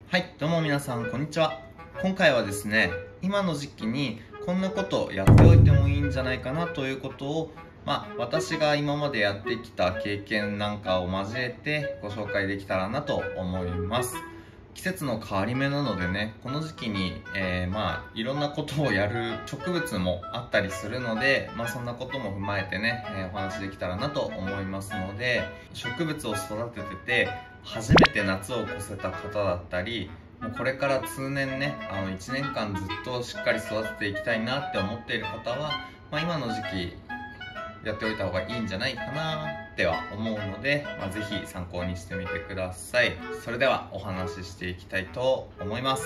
はい、どうも皆さんこんにちは。今回はですね、今の時期にこんなことをやっておいてもいいんじゃないかなということを私が今までやってきた経験なんかを交えてご紹介できたらなと思います。季節の変わり目なのでね、この時期に、いろんなことをやる植物もあったりするので、そんなことも踏まえてね、お話できたらなと思いますので、植物を育ててて初めて夏を越せた方だったり、もうこれから通年ね、1年間ずっとしっかり育てていきたいなって思っている方は、今の時期やっておいた方がいいんじゃないかなっては思うので、ぜひ参考にしてみてください。それではお話ししていきたいと思います。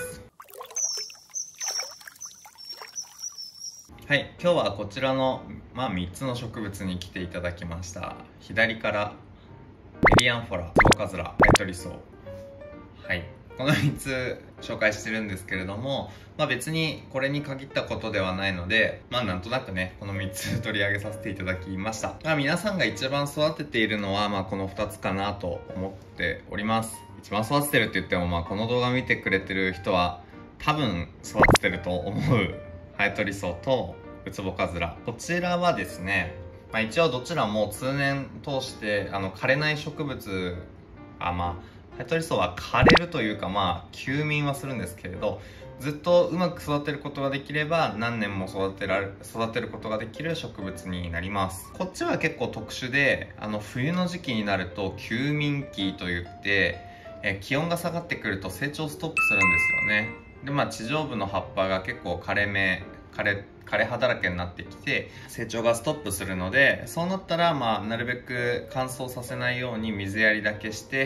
はい、今日はこちらの、3つの植物に来ていただきました。左からエリアンフォラ、ツボカズラ、ハエトリソウ。はい、この3つ紹介してるんですけれども、別にこれに限ったことではないので、なんとなくね、この3つ取り上げさせていただきました。皆さんが一番育てているのは、この2つかなと思っております。一番育ててるって言っても、この動画見てくれてる人は多分育ててると思うハエトリソウとウツボカズラ。こちらはですね、一応どちらも通年通して枯れない植物、ハエトリソウは枯れるというか休眠はするんですけれど、ずっとうまく育てることができれば何年も育てることができる植物になります。こっちは結構特殊で、冬の時期になると休眠期といって、気温が下がってくると成長ストップするんですよね。で地上部の葉っぱが結構枯れ葉だらけになってきて成長がストップするので、そうなったらなるべく乾燥させないように水やりだけして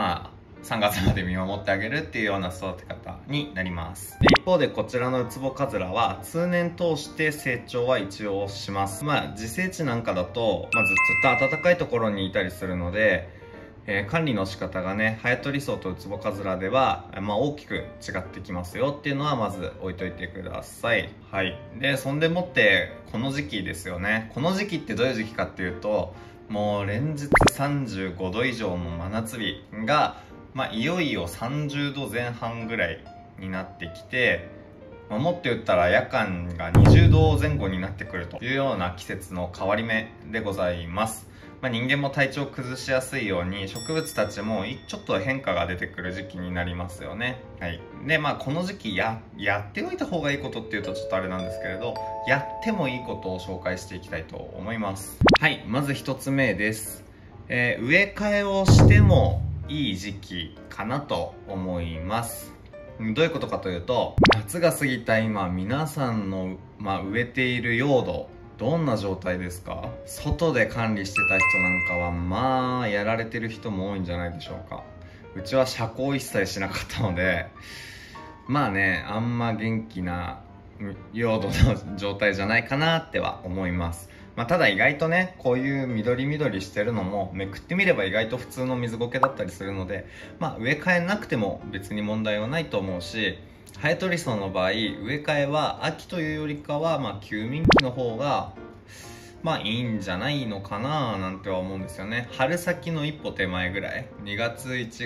3月まで見守ってあげるっていうような育て方になります。一方でこちらのウツボカズラは通年通して成長は一応します。自生地なんかだと、ずっと暖かいところにいたりするので、管理の仕方がね、ハエトリソウとウツボカズラでは、大きく違ってきますよっていうのはまず置いといてください。はい。で、そんでもってこの時期ですよね。この時期ってどういう時期かっていうと、もう連日35度以上の真夏日が、いよいよ30度前半ぐらいになってきて、もっと言ったら夜間が20度前後になってくるというような季節の変わり目でございます。人間も体調を崩しやすいように植物たちもちょっと変化が出てくる時期になりますよね。はい。でこの時期やっておいた方がいいことっていうとちょっとあれなんですけれど、やってもいいことを紹介していきたいと思います。はい、まず1つ目です。植え替えをしてもいい時期かなと思います。どういうことかというと、夏が過ぎた今皆さんの、植えている用土どんな状態ですか？外で管理してた人なんかはやられてる人も多いんじゃないでしょうか。うちは遮光一切しなかったのであんま元気な用土の状態じゃないかなっては思います。ただ意外とね、こういう緑緑してるのもめくってみれば意外と普通の水苔だったりするので、植え替えなくても別に問題はないと思うし、ハエトリソウの場合植え替えは秋というよりかは休眠期の方がいいんじゃないのかななんては思うんですよね。春先の一歩手前ぐらい、2月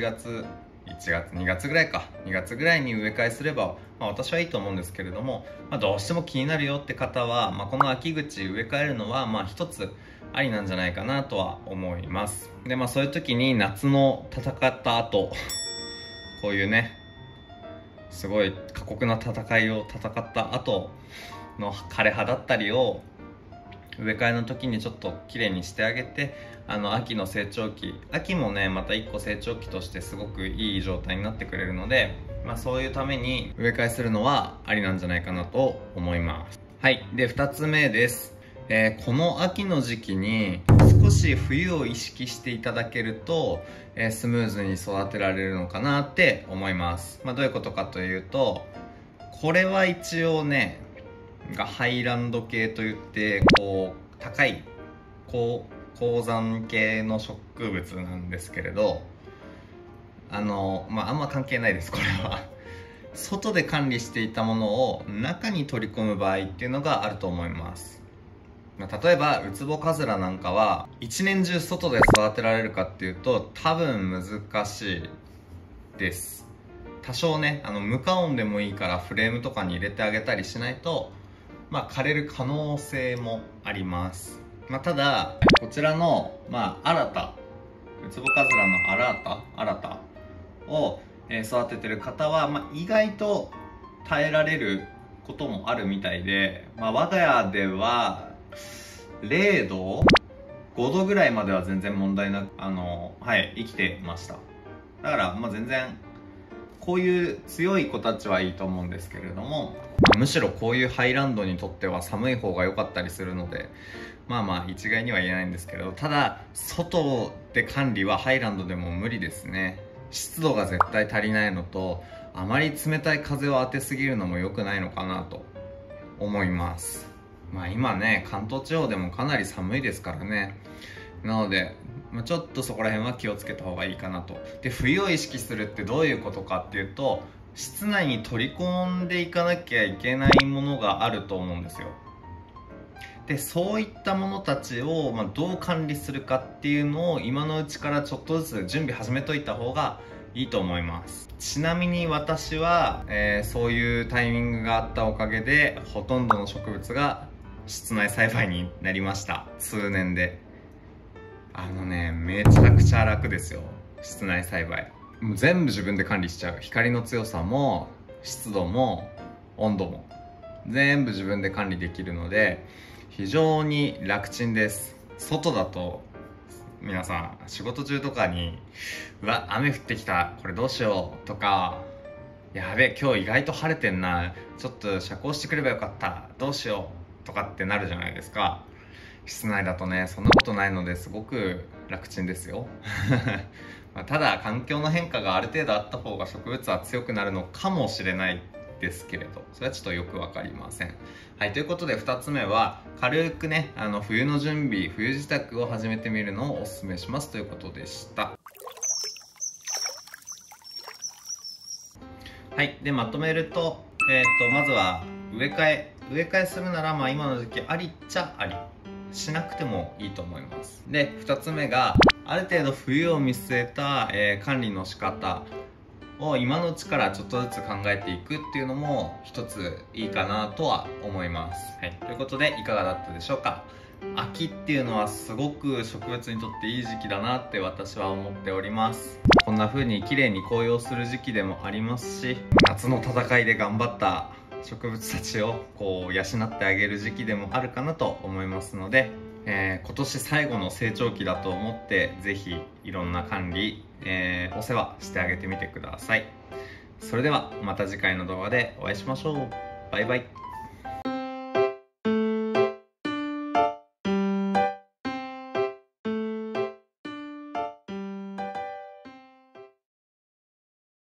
2月ぐらいか、2月ぐらいに植え替えすれば、私はいいと思うんですけれども、どうしても気になるよって方は、この秋口植え替えるのは一つありなんじゃないかなとは思います。でそういう時に夏の戦った後こういうね、すごい過酷な戦いを戦った後の枯れ葉だったりを植え替えの時にちょっときれいにしてあげて、秋の成長期、秋もねまた一個成長期としてすごくいい状態になってくれるので、そういうために植え替えするのはありなんじゃないかなと思います。はい。で2つ目です。この秋の時期に少し冬を意識していただけると、スムーズに育てられるのかなって思います。どういうことかというと、これは一応ねハイランド系といって高い高山系の植物なんですけれど、あんま関係ないです。これは外で管理していたものを中に取り込む場合っていうのがあると思います。例えばウツボカズラなんかは一年中外で育てられるかっていうと多分難しいです。 多少ね無加温でもいいからフレームとかに入れてあげたりしないと枯れる可能性もあります。ただこちらの新たウツボカズラの新たを育ててる方は、意外と耐えられることもあるみたいで、我が家では0度5度ぐらいまでは全然問題なく生きてました。だから全然こういう強い子たちはいいと思うんですけれども、むしろこういうハイランドにとっては寒い方が良かったりするので、一概には言えないんですけど、ただ外で管理はハイランドでも無理ですね。湿度が絶対足りないのと、あまり冷たい風を当てすぎるのも良くないのかなと思います。今ね関東地方でもかなり寒いですからね。なのでちょっとそこら辺は気をつけた方がいいかなと。で、冬を意識するってどういうことかっていうと、室内に取り込んでいかなきゃいけないものがあると思うんですよ。で、そういったものたちをどう管理するかっていうのを今のうちからちょっとずつ準備始めといた方がいいと思います。ちなみに私は、そういうタイミングがあったおかげでほとんどの植物が室内栽培になりました。数年でめちゃくちゃ楽ですよ、室内栽培。もう全部自分で管理しちゃう。光の強さも湿度も温度も全部自分で管理できるので非常に楽ちんです。外だと皆さん仕事中とかに雨降ってきた、これどうしようとか、やべえ今日意外と晴れてんな、ちょっと遮光してくればよかった、どうしようとかってなるじゃないですか。室内だとねそんなことないのですごく楽ちんですよただ環境の変化がある程度あった方が植物は強くなるのかもしれないですけれど、それはちょっとよく分かりません。はい、ということで2つ目は軽くね冬の準備、冬支度を始めてみるのをおすすめしますということでした。はい、でまとめると、まずは植え替えするなら今の時期ありっちゃあり、しなくてもいいと思います。で2つ目がある程度冬を見据えた、管理の仕方を今のうちからちょっとずつ考えていくっていうのも一ついいかなとは思います。はい、ということでいかがだったでしょうか。秋っていうのはすごく植物にとっていい時期だなって私は思っております。こんな風に綺麗に紅葉する時期でもありますし、夏の戦いで頑張った植物たちを養ってあげる時期でもあるかなと思いますので、今年最後の成長期だと思ってぜひいろんな管理、お世話してあげてみてください。それではまた次回の動画でお会いしましょう。バイバイ。